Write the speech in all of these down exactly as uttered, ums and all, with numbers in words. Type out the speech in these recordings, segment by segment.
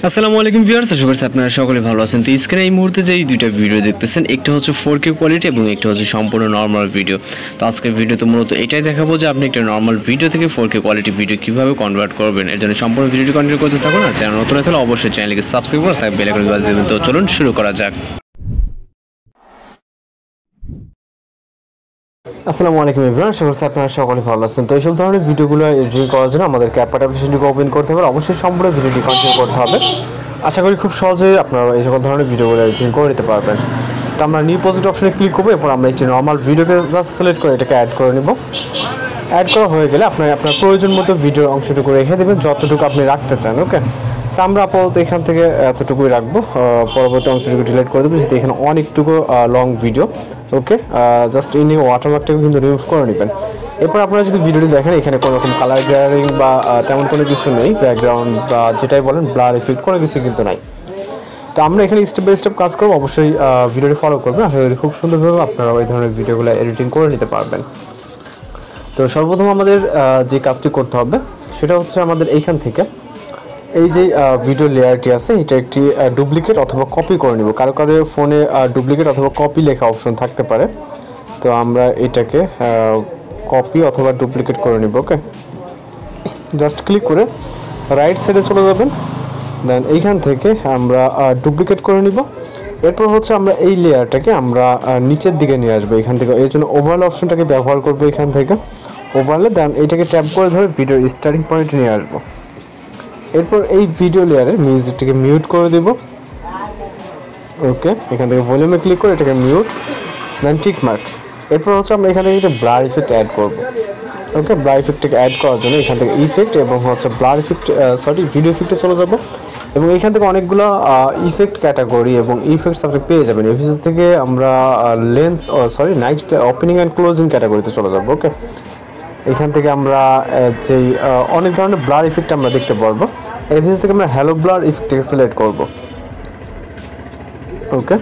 আসসালামু আলাইকুম ভিউয়ার্স, আশা করছি আপনারা সকলে ভালো আছেন। তো স্ক্রিনে এই মুহূর্তে যে এই দুইটা ভিডিও দেখতেছেন, একটা হচ্ছে ফোর কে কোয়ালিটি এবং একটা হচ্ছে সম্পূর্ণ নর্মাল ভিডিও। তো আজকের ভিডিওতে মূলত এটাই দেখাবো যে আপনি একটা নর্মাল ভিডিও থেকে ফোর কে কোয়ালিটি ভিডিও কিভাবে কনভার্ট করবেন। এর জন্য সম্পূর্ণ ভিডিওটি কন্টিনিউ করতে থাকুন। আর চ্যানেল নতুন হলে অবশ্যই চ্যানেলকে সাবস্ক্রাইব করে বেল আইকন বাজিয়ে দেবেন। তো চলুন শুরু করা যাক। আসসালামু আলাইকুম এভরিওয়ান, আশা করছি আপনারা সকলে ভালো আছেন। তো এইসব ধরনের ভিডিওগুলো এডিটিং করার জন্য আমাদের ক্যাপকাট অ্যাপ্লিকেশনটিকে ওপেন করতে হবে, অবশ্যই সম্পূর্ণ ভিডিওটি কন্টিনিউ করতে হবে। আশা করি খুব সহজেই আপনারা এই সকল ধরনের ভিডিওগুলো এডিটিং করে নিতে পারবেন। তো আমরা নিউ প্রজেক্ট অপশনে ক্লিক করবো, এরপর আমরা একটি নর্মাল ভিডিওকে জাস্ট সিলেক্ট করে এটাকে অ্যাড করে নেব। অ্যাড করা হয়ে গেলে আপনার আপনার প্রয়োজন মতো ভিডিওর অংশটুকু রেখে দেবেন, যতটুকু আপনি রাখতে চান। ওকে, তো আমরা আপাতত এখান থেকে এতটুকুই রাখবো, পরবর্তী অংশটুকু ডিলিট করে দেবো যেহেতু এখানে অনেকটুকু লং ভিডিও। ওকে, জাস্ট ইনি ওয়াটারমার্কটাকে কিন্তু রিমুভ করে নেবেন। এরপর আপনারা যদি ভিডিওটি দেখেন, এখানে কোনো রকম কালার গ্রেডিং বা তেমন কোনো কিছু নেই, ব্যাকগ্রাউন্ড বা যেটাই বলেন ব্লার ইফেক্ট কোনো কিছু কিন্তু নাই। তো আমরা এখানে স্টেপ বাই স্টেপ কাজ করবো, অবশ্যই ভিডিওটি ফলো করবেন। আশা করি খুব সুন্দরভাবে আপনারা ওই ধরনের ভিডিওগুলো এডিটিং করে নিতে পারবেন। তো সর্বপ্রথম আমাদের যে কাজটি করতে হবে সেটা হচ্ছে আমাদের এইখান থেকে এই যে ভিডিও লেয়ারটি আছে এটা একটি ডুপ্লিকেট অথবা কপি করে নিব। কারো কারো ফোনে ডুপ্লিকেট অথবা কপি লেখা অপশন থাকতে পারে, তো আমরা এটাকে কপি অথবা ডুপ্লিকেট করে নিব। ওকে, জাস্ট ক্লিক করে রাইট সাইডে চলে যাবেন, দেন এইখান থেকে আমরা ডুপ্লিকেট করে নিব। এরপর হচ্ছে আমরা এই লেয়ারটাকে আমরা নিচের দিকে নিয়ে আসবো এখান থেকে। এর জন্য ওভারলে অপশনটাকে ব্যবহার করবো এখান থেকে, ওভারলে, দেন এটাকে ট্যাপ করে ধরে ভিডিওর স্টার্টিং পয়েন্টে নিয়ে আসবো। এরপর এই ভিডিও লেয়ারে মিউজিকটাকে মিউট করে দেব। ওকে, এখান থেকে ভলিউমে ক্লিক করে এটাকে মিউট, দেন টিক মার্ক। এরপর হচ্ছে আমরা এখান থেকে একটা ব্লার ইফেক্ট অ্যাড করব। ওকে, ব্লার ইফেক্টটাকে অ্যাড করার জন্য এখান থেকে ইফেক্ট এবং হচ্ছে ব্লার ইফেক্ট সরি ভিডিও ইফেক্টে চলে যাব এবং এখান থেকে অনেকগুলো ইফেক্ট ক্যাটাগরি এবং ইফেক্টস আপনি পেয়ে যাবেন। এফিস থেকে আমরা lens sorry night opening and closing ক্যাটাগরিতে চলে যাব। ওকে, এখান থেকে আমরা যেই অনেক ধরনের ব্লার ইফেক্ট আমরা দেখতে পারবো। এফিস থেকে আমরা হ্যালো ব্লার ইফেক্টটাকে সিলেক্ট করব। ওকে,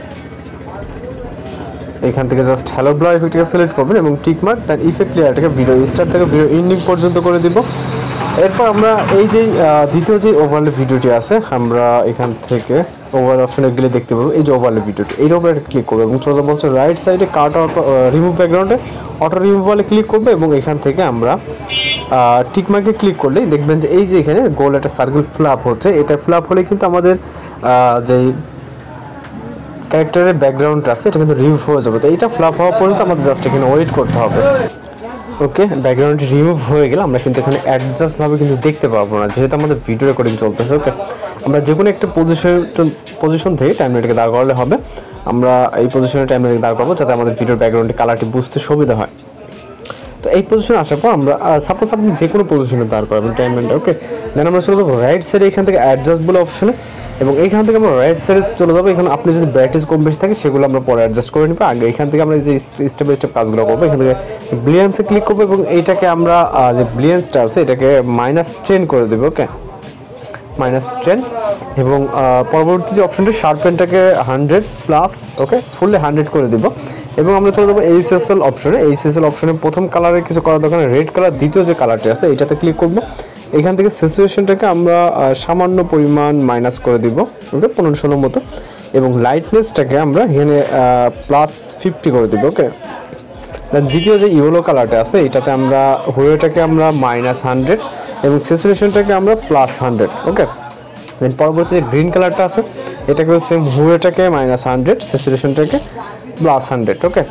এখান থেকে জাস্ট হ্যালো ব্লার ইফেক্টটাকে সিলেক্ট করবেন এবং টিক মার্ক, দেন ইফেক্ট লেয়ারটাকে ভিডিও স্টার্ট থেকে ভিডিও এন্ডিং পর্যন্ত করে দিব। এরপর আমরা এই যে দ্বিতীয় যে ওভারলে ভিডিওটি আছে আমরা এখান থেকে ওভার অপশনে গেলে দেখতে পাবো এই যে ওভারলে ভিডিওটি, এই ওভারলে ক্লিক করবো এবং সোজা বলছে রাইট সাইডে কাট রিমুভ ব্যাকগ্রাউন্ডে অটো রিমুভ বলে ক্লিক করবো এবং এখান থেকে আমরা টিক মার্কে ক্লিক করলেই দেখবেন যে এই যে এখানে গোল একটা সার্কেল ফ্ল্যাপ হচ্ছে। এটা ফ্ল্যাপ হলে কিন্তু আমাদের যেই ক্যারেক্টারের ব্যাকগ্রাউন্ড আছে এটা কিন্তু রিমুভ হয়ে যাবে। তো এইটা ফ্ল্যাপ হওয়া পর্যন্ত আমাদের জাস্ট এখানে ওয়েট করতে হবে। ওকে, ব্যাকগ্রাউন্ডটি রিমুভ হয়ে গেলে আমরা কিন্তু এখানে অ্যাডজাস্টভাবে কিন্তু দেখতে পাবো না, যেহেতু আমাদের ভিডিও রেকর্ডিং চলতেছে। ওকে, আমরা যে কোনো একটা পজিশন পজিশন থেকে টাইমলাইনটাকে দাঁড় করালে হবে। আমরা এই পজিশনে টাইমলাইনটাকে দাঁড় করাবো যাতে আমাদের ভিডিওর ব্যাকগ্রাউন্ডের কালারটি বুঝতে সুবিধা হয়। তো এই পজিশনে আসার পর আমরা সাপোজ আপনি যে কোনো পজিশনে দাঁড় করাবেন টাইমলাইনটা। ওকে, দেন আমরা চলে যাবো রাইট সাইডে এখান থেকে অ্যাডজাস্ট বলে অপশনে এবং এইখান থেকে আমরা রাইট সাইডে চলে যাবো। এখানে আপনি যদি ব্রাইটনেস কম বেশি থাকে সেগুলো আমরা পরে অ্যাডজাস্ট করে নেবো। আগে এখান থেকে আমরা যে স্টেপ বাই স্টেপ কাজগুলো করবো, এখান থেকে ব্লিয়ান্সে ক্লিক করবো এবং এইটাকে আমরা যে ব্লিয়ান্সটা আছে এটাকে মাইনাস টেন করে দেবো। ওকে, মাইনাস টেন এবং পরবর্তী যে অপশনটি শার্পেনটাকে hundred plus, okay, fully hundred করে দেবো এবং আমরা চলে যাবো এইচএসএল অপশনে। এইচএসএল অপশনে প্রথম কালারের কিছু করার দরকার রেড কালার, দ্বিতীয় যে কালারটি আছে এটাতে ক্লিক করবো। এখান থেকে স্যাচুরেশনটাকে আমরা সামান্য পরিমাণ মাইনাস করে দিব, ওকে, পনেরো ষোলো মতো, এবং লাইটনেসটাকে আমরা এখানে প্লাস ফিফটি করে দিব। ওকে, দেন দ্বিতীয় যে ইয়েলো কালারটা আছে এটাতে আমরা হুয়োটাকে আমরা মাইনাস হান্ড্রেড এবং স্যাচুরেশনটাকে আমরা প্লাস হান্ড্রেড। ওকে, দেন পরবর্তী যে গ্রিন কালারটা আছে এটাকে সেম হুয়োটাকে মাইনাস হান্ড্রেড, স্যাচুরেশনটাকে প্লাস হান্ড্রেড। ওকে,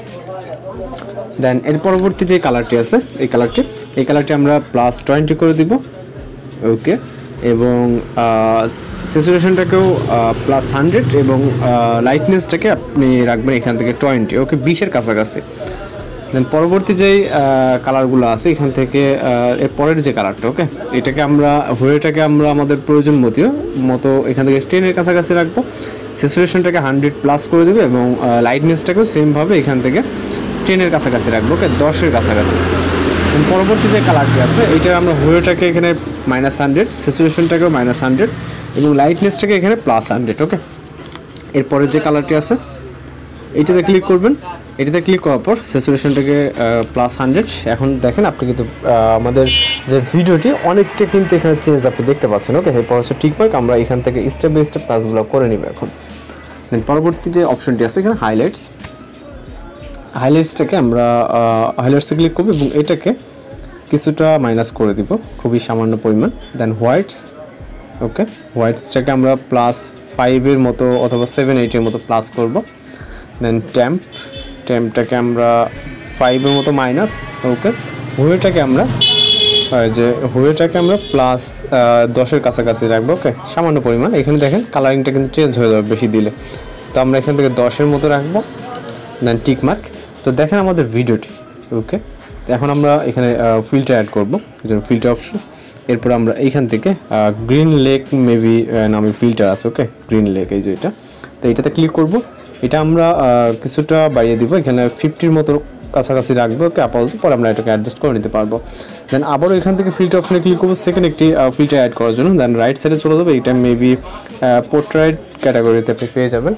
দেন এর পরবর্তী যে কালারটি আছে এই কালারটি এই কালারটি আমরা প্লাস টোয়েন্টি করে দিব। ওকে, এবং স্যাচুরেশনটাকেও প্লাস হান্ড্রেড এবং লাইটনেসটাকে আপনি রাখবেন এখান থেকে টোয়েন্টি। ওকে, বিশের কাছাকাছি। দেন পরবর্তী যেই কালারগুলো আছে এখান থেকে এর পরের যে কালারটা, ওকে, এটাকে আমরা হুয়েটাকে আমরা আমাদের প্রয়োজন মতো মতো এখান থেকে টেনের কাছাকাছি রাখবো, স্যাচুরেশনটাকে হান্ড্রেড প্লাস করে দেবো এবং লাইটনেসটাকেও সেমভাবে এখান থেকে টেনের কাছাকাছি রাখবো। ওকে, দশের কাছাকাছি। পরবর্তী যে কালারটি আছে এটা আমরা হুয়োটাকে এখানে মাইনাস হান্ড্রেড, স্যাচুরেশনটাকেও মাইনাস হান্ড্রেড এবং লাইটনেসটাকে এখানে প্লাস হান্ড্রেড। ওকে, এরপরের যে কালারটি আছে এইটাতে ক্লিক করবেন এটাতে ক্লিক করার পর স্যাচুরেশনটাকে প্লাস হান্ড্রেড। এখন দেখেন আপনি কিন্তু আমাদের যে ভিডিওটি অনেকটা কিন্তু এখানে চেঞ্জ আপনি দেখতে পাচ্ছেন। ওকে, এরপর হচ্ছে টিকমার্ক। আমরা এখান থেকে স্টেপ বাই স্টেপ কাজগুলো করে নিব এখন। দেন পরবর্তী যে অপশনটি আছে এখানে হাইলাইটস, হাইলাইটসটাকে আমরা হাইলাইটসে ক্লিক করব এবং এটাকে কিছুটা মাইনাস করে দিব, খুবই সামান্য পরিমাণ। দেন হোয়াইটস, ওকে, হোয়াইটসটাকে আমরা প্লাস ফাইভের মতো অথবা সেভেন এইটের মতো প্লাস করব। দেন ট্যাম্প, ট্যাম্পটাকে আমরা ফাইভের মতো মাইনাস। ওকে, হুয়েটাকে আমরা যে হুয়েটাকে আমরা প্লাস দশের কাছাকাছি রাখবো। ওকে, সামান্য পরিমাণ। এখানে দেখেন কালারিংটা কিন্তু চেঞ্জ হয়ে যাবে বেশি দিলে, তো আমরা এখান থেকে দশের মতো রাখবো। Then tick mark. তো দেখেন আমাদের ভিডিওটি। ওকে, এখন আমরা এখানে ফিল্টার অ্যাড করবো, ফিল্টার অপশন। এরপর আমরা এইখান থেকে গ্রিন লেক মেবি নামে ফিল্টার আছে। ওকে, গ্রিন লেক, এই যে এটা, তো এটাতে ক্লিক করব। এটা আমরা কিছুটা বাড়িয়ে দিব, এখানে ফিফটির মতো কাছাকাছি রাখবো। ওকে, আপাতত, পরে আমরা এটাকে অ্যাডজাস্ট করে নিতে পারবো। দেন আবারও এখান থেকে ফিল্টার অপশনে ক্লিক করবো সেকেন্ড একটি ফিল্টার অ্যাড করার জন্য। দেন রাইট সাইডে চলে যাবে, এটা মেবি পোর্ট্রেট ক্যাটাগরিতে আপনি পেয়ে যাবেন।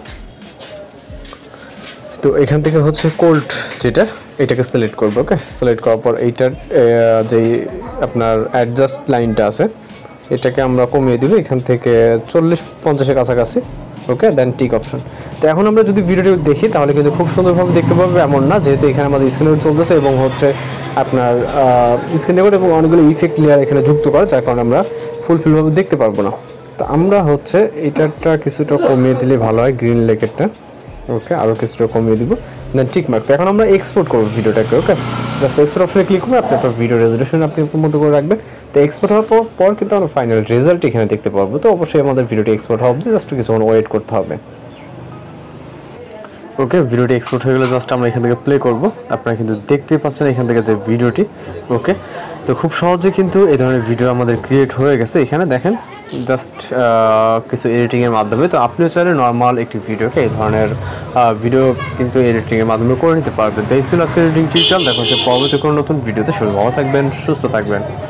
তো এখান থেকে হচ্ছে কোল্ড যেটা, এটাকে সিলেক্ট করবো। ওকে, সিলেক্ট করার পর এইটার যেই আপনার অ্যাডজাস্ট লাইনটা আছে এটাকে আমরা কমিয়ে দিব এখান থেকে চল্লিশ পঞ্চাশের কাছাকাছি। Okay, then tick option. তো এখন আমরা যদি ভিডিওটি দেখি তাহলে কিন্তু খুব সুন্দরভাবে দেখতে পাবো, এমন না, যেহেতু এখানে আমাদের স্ক্রিন রেকর্ড চলতেছে এবং হচ্ছে আপনার স্ক্রিন রেকর্ড এবং অনেকগুলো ইফেক্ট লেয়ার এখানে যুক্ত করা, যার কারণে আমরা ফুলফিলভাবে দেখতে পারবো না। তো আমরা হচ্ছে এটারটা কিছুটা কমিয়ে দিলে ভালো হয়, গ্রিন লেকেরটা। ওকে, আরও কিছুটা কমিয়ে দিব। Then tick mark. এখন আমরা এক্সপোর্ট করবো ভিডিওটাকে। ওকে, জাস্ট এক্সপোর্ট অপশনে ক্লিক করবো, আপনি আপনার ভিডিও রেজলিউশন আপনি মতো করে রাখবেন। তো এক্সপোর্ট হওয়ার পর পর কিন্তু আমরা ফাইনাল রেজাল্ট এখানে দেখতে পারবো। তো অবশ্যই আমাদের ভিডিওটি এক্সপোর্ট হবে, জাস্ট কিছুক্ষণ ওয়েট করতে হবে। ওকে, ভিডিওটি এক্সপোর্ট হয়ে গেলে জাস্ট আমরা এখান থেকে প্লে করব। আপনারা কিন্তু দেখতেই পাচ্ছেন এখান থেকে যে ভিডিওটি। ওকে, তো খুব সহজে কিন্তু এই ধরনের ভিডিও আমাদের ক্রিয়েট হয়ে গেছে। এখানে দেখেন জাস্ট কিছু এডিটিংয়ের মাধ্যমে। তো আপনিও চাইলে নর্মাল একটি ভিডিওকে এই ধরনের ভিডিও কিন্তু এডিটিংয়ের মাধ্যমে করে নিতে পারবেন। তো এই ছিল আজকের এডিটিং টিউটোরিয়াল। দেখা হচ্ছে পরবর্তী কোনো নতুন ভিডিওতে। সবাই ভালো থাকবেন, সুস্থ থাকবেন।